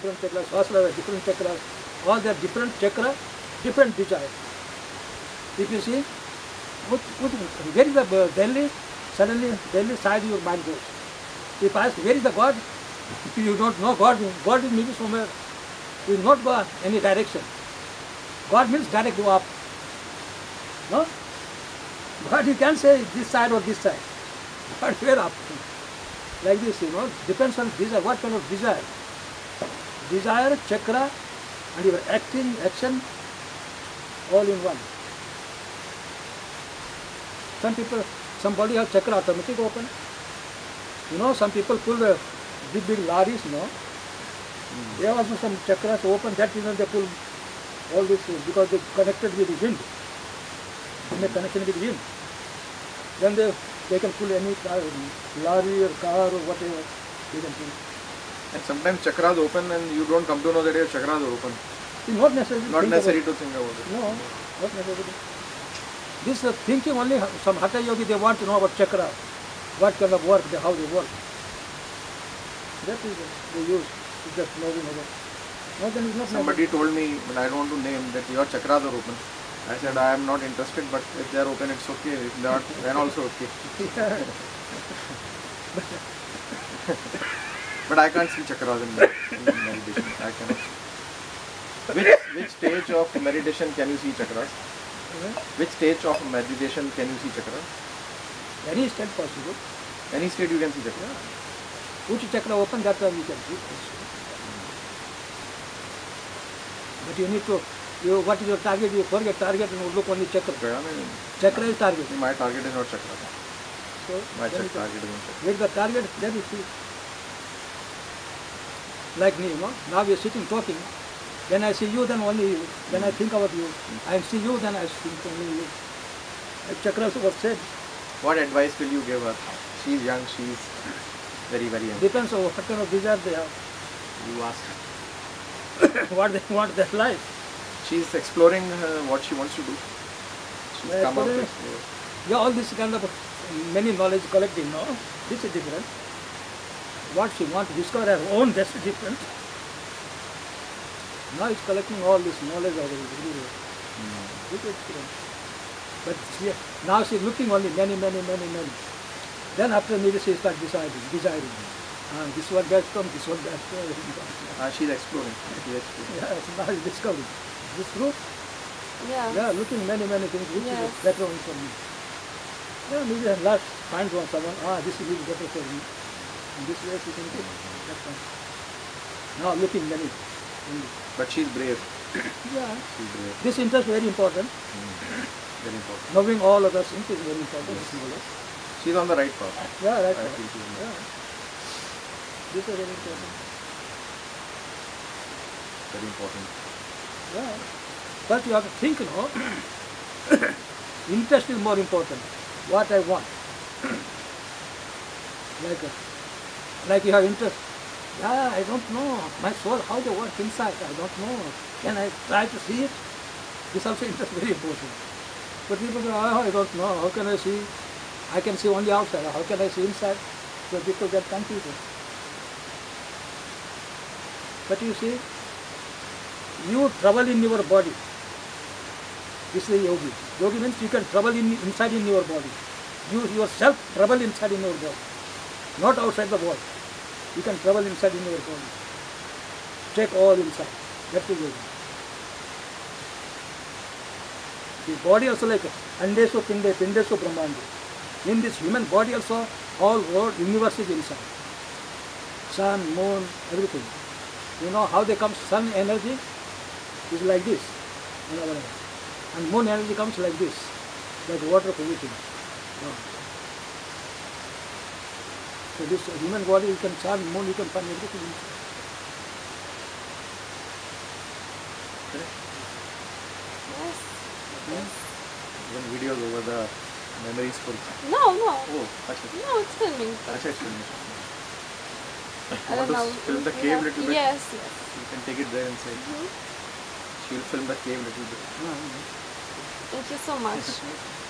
different chakras, Sahasrara has different chakras, all their different chakra, different desire. If you see, where is the Delhi? Suddenly, Delhi side your mind goes. If I ask, where is the God? If you don't know God, God is maybe somewhere. He will not go any direction. God means direct go up. No? God you can say this side or this side. God where up? Like this, depends on desire. What kind of desire? Desire, chakra, and your action, all in one. Somebody have chakra automatic open. Some people pull the big lorries, They have also some chakras open, that reason they pull all this because they connected with the wind. They make connection with the wind. Then they can pull any car, lorry or car or whatever they can pull. And sometimes chakras open and you don't come to know that your chakras are open. It's not necessary. Not necessary to think about it. No, not necessary. This thinking only, some Hatha Yogi, they want to know about chakra. What kind of work, how they work. That is they use. It's just knowing about. No, then it's not Somebody told me, but I don't want to name, that your chakras are open. I said I am not interested, but if they are open, it's okay. If not, then also okay. But I can't see chakras in meditation. I cannot see. Which stage of meditation can you see chakras? Which stage of meditation can you see chakras? Any state possible. Any state you can see chakras? Yeah. Which chakra open, that time you can see. But you need to, what is your target? You forget target and look only chakra. Chakra is target. My target is not chakra. So my target is not chakra. With the target, then you see. Like me, now we are sitting talking. When I see you, then only you. When I think about you. I see you, then I think only you. Like chakras was said. What advice will you give her? She is young, she is very, very young. Depends on what kind of desire they have. You ask. What they want their life. She is exploring what she wants to do. She's come out to explore. Yeah, all this kind of many knowledge collecting, this is different. What she wants to discover her own, that's different. Now it's collecting all this knowledge of everywhere. This is different. But now she's looking only many. Then after maybe she starts desiring. This one gets from, this one gets from. She's exploring. Yeah, so now she's discovering. Is this true? Yeah. Yeah, looking many things, which is better one for me. Yeah, maybe at last find someone, this is really better for me. In this way she can do that's one. Now looking many. But she's brave. Yeah. She's brave. This interest is very important. Very important. Knowing all other things is very important. Yes. She's on the right path. Yeah, right. I feel she's on the yeah. This is very important. Very important. Yeah. But you have to think, interest is more important. What I want. Like you have interest. Yeah, I don't know. My soul, how they work inside, I don't know. Can I try to see it? This also interest very important. But people say, I don't know. How can I see? I can see only outside. How can I see inside? So people get confused. But you see, you travel in your body. This is a yogi. Yogi means you can travel inside in your body. You yourself travel inside in your body. Not outside the body. You can travel inside in your body. Take all inside. That's the yogi. The body also like Andeso Pinde, Pindeso Brahmande. In this human body also, all world, universe is inside. Sun, moon, everything. You know how they come, sun energy is like this. And moon energy comes like this, like water pollution. So this human body, you can sun, moon, you can find everything inside. Yes. Even videos over the memories full. No. Oh, actually. No, it's filming. Actually, it's filming. I don't know. Film the cave a little bit? Yes. You can take it there inside. She'll film the cave a little bit. Thank you so much.